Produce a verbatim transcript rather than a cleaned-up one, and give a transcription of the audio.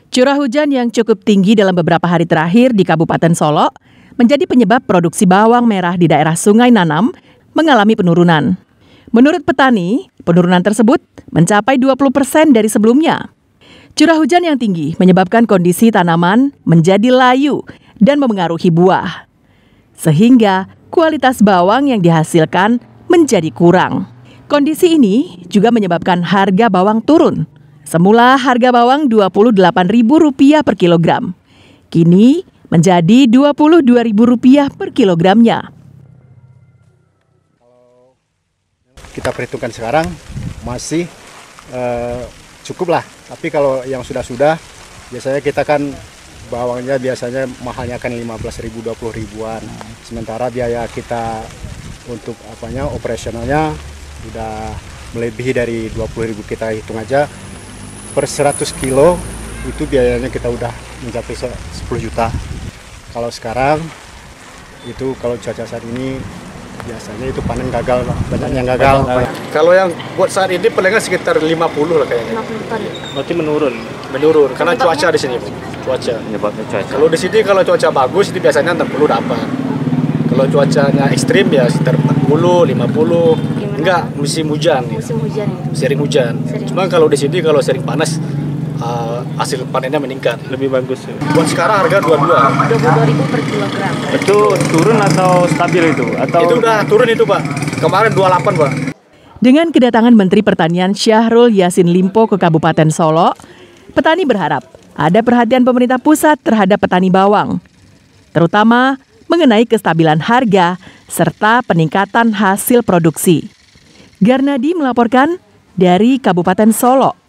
Curah hujan yang cukup tinggi dalam beberapa hari terakhir di Kabupaten Solo menjadi penyebab produksi bawang merah di daerah Sungai Nanam mengalami penurunan. Menurut petani, penurunan tersebut mencapai dua puluh persen dari sebelumnya. Curah hujan yang tinggi menyebabkan kondisi tanaman menjadi layu dan memengaruhi buah, sehingga kualitas bawang yang dihasilkan menjadi kurang. Kondisi ini juga menyebabkan harga bawang turun. Semula harga bawang dua puluh delapan ribu rupiah per kilogram, kini menjadi dua puluh dua ribu rupiah per kilogramnya. Kita perhitungkan sekarang masih uh, cukup lah, tapi kalau yang sudah-sudah biasanya kita kan bawangnya biasanya mahalnya kan lima belas ribu, dua puluh ribuan. Sementara biaya kita untuk apanya operasionalnya udah melebihi dari dua puluh ribu, kita hitung aja per seratus kilo itu biayanya kita udah mencapai sepuluh juta. Kalau sekarang itu kalau cuaca saat ini biasanya itu panen gagal, banyak yang gagal. Kalau yang buat saat ini palingnya sekitar lima puluh lah kayaknya. lima puluh ton. Berarti menurun. Menurun karena cuaca di sini, cuaca. cuaca. Kalau di sini kalau cuaca bagus itu biasanya enam puluh dapat. Kalau cuacanya ekstrim ya sekitar empat puluh, lima puluh. Enggak, musim hujan. Musim hujan. Sering hujan. Sering. Cuma kalau di sini kalau sering panas uh, hasil panennya meningkat. Lebih bagus. Ya. Buat sekarang harga dua puluh dua. dua puluh dua ribu per kilogram. Itu turun atau stabil itu? Atau itu udah turun itu, Pak. Kemarin dua puluh delapan, Pak. Dengan kedatangan Menteri Pertanian Syahrul Yassin Limpo ke Kabupaten Solo, petani berharap ada perhatian pemerintah pusat terhadap petani bawang, terutama mengenai kestabilan harga serta peningkatan hasil produksi. Garnadi melaporkan dari Kabupaten Solo.